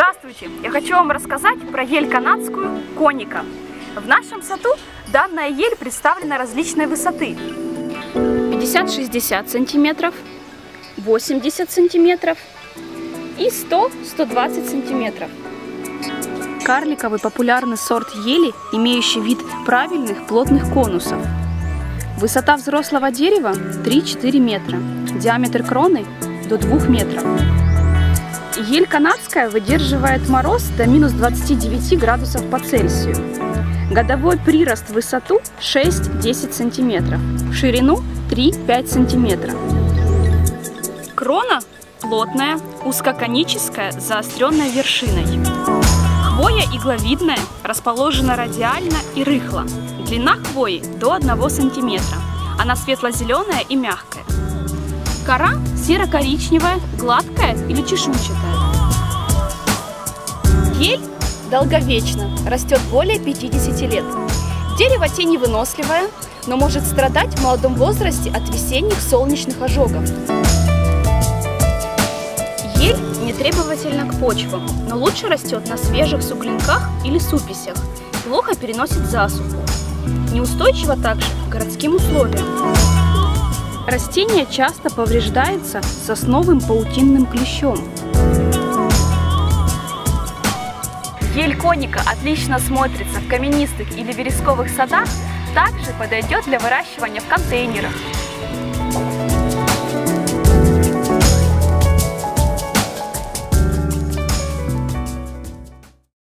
Здравствуйте! Я хочу вам рассказать про ель канадскую коника. В нашем саду данная ель представлена различной высоты. 50-60 сантиметров, 80 сантиметров и 100-120 сантиметров. Карликовый популярный сорт ели, имеющий вид правильных плотных конусов. Высота взрослого дерева 3-4 метра, диаметр кроны до 2 метров. Ель канадская выдерживает мороз до минус 29 градусов по Цельсию. Годовой прирост в высоту 6-10 сантиметров, в ширину 3-5 сантиметров. Крона плотная, узкоконическая, с заостренной вершиной. Хвоя игловидная, расположена радиально и рыхло. Длина хвои до 1 сантиметра. Она светло-зеленая и мягкая. Кора серо-коричневая, гладкая или чешуйчатая. Ель долговечна, растет более 50 лет. Дерево теневыносливое, но может страдать в молодом возрасте от весенних солнечных ожогов. Ель не требовательна к почвам, но лучше растет на свежих суглинках или супесях, плохо переносит засуху. Неустойчива также к городским условиям. Растение часто повреждается сосновым паутинным клещом. Ель коника отлично смотрится в каменистых или вересковых садах, также подойдет для выращивания в контейнерах.